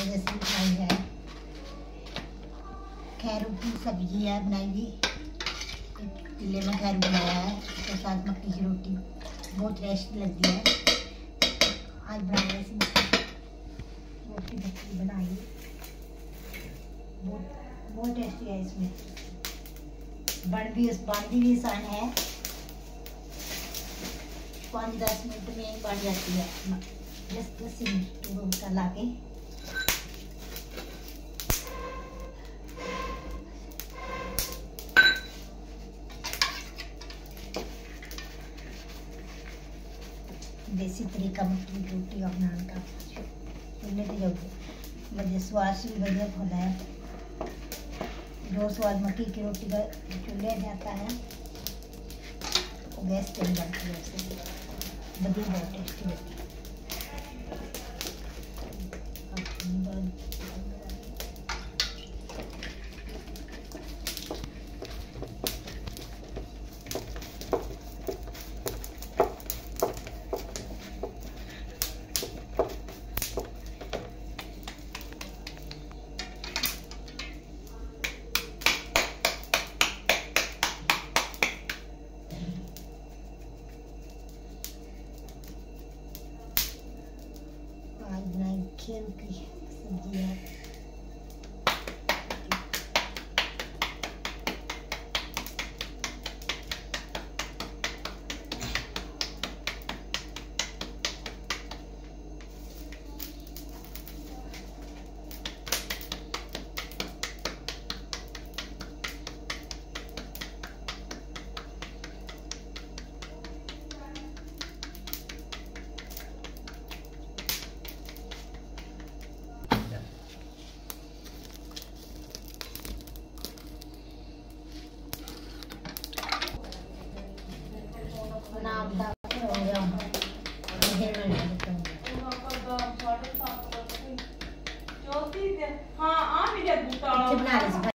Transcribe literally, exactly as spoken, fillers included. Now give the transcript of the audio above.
जैसी बनाई है। खैरू की सब्जी है बनाई हुई, पतीले में खैरू बनाया है, उसके साथ मक्की की रोटी बहुत टेस्टी लगती है। आज बनाई ऐसी रोटी मक्की बनाई, बहुत बहुत टेस्टी है। इसमें बन भी बनती भी आसान है, पाँच दस मिनट में बन जाती है। दस दस मिनट का ला के देसी तरीका मक्की की रोटी का बनाने का चूल्हे पे जो मुझे स्वाद से भी बढ़िया होता है। जो स्वाद मक्की की रोटी का चूल्हे में आता है वो गैस पे नहीं बनती है, उससे बढ़िया बहुत टेस्टी होती है। बनाई खीर की सब्जी है। नाम दा हो गया हाँ आ मेरे बूटा